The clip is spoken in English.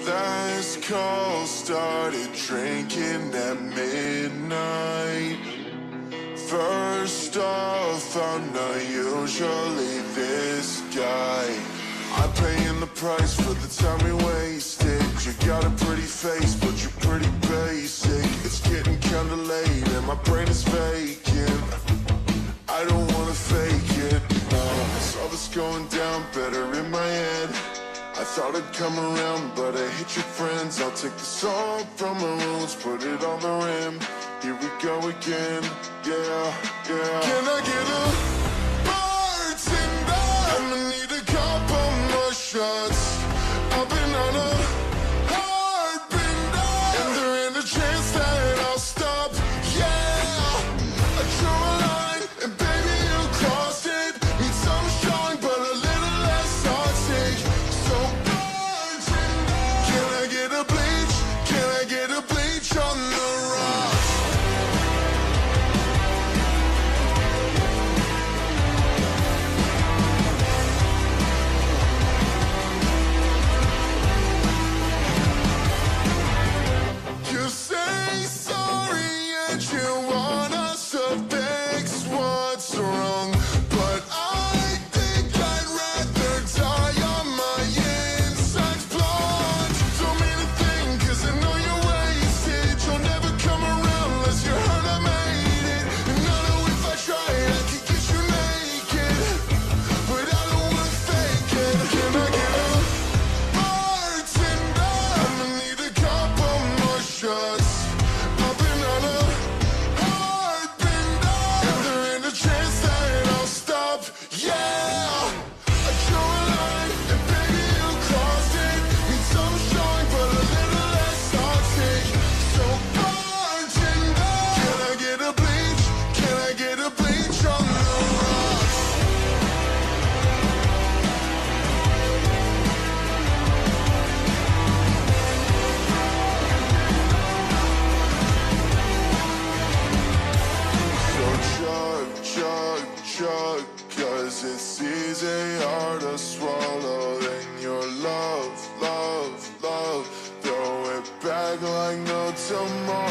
Last call started drinking at midnight. First off, I'm not usually this guy. I'm paying the price for the time we wasted. You got a pretty face, but you're pretty basic. It's getting kinda late and my brain is vacant. I don't wanna fake it, no. Saw this going down better in my head. I thought I'd come around, but I hit your friends. I'll take the salt from my wounds, put it on the rim. Here we go again, yeah, yeah. Can I get a bartender? I'ma need a couple more shots. I've been on a hard bender, and there ain't a chance that I'll stop, yeah. I drew a line, and baby you crossed it. Need some showing, but a little less sausage. So bartender, can I get a bleach? Can I get a bleach on the rocks? You say sorry and you want us to fix what's wrong, but I think I'd rather die on my insides blonde. Don't mean a thing, cause I know you're wasted. You'll never come around unless you heard I made it. And I know if I tried I could get you naked, but I don't wanna fake it. Can I get a bartender? I'ma need a couple more shots. I've been on a hard bender, and there ain't a chance that I'll stop, yeah. I drew a line, and baby you crossed it. Need some showing, but a little less sausage. So bartender, can I get a bleach? Can I get a bleach on the rocks? So chug, chug, chug, cause it's easy, hard to swallow. Then your love, love, love, throw it back like no tomorrow.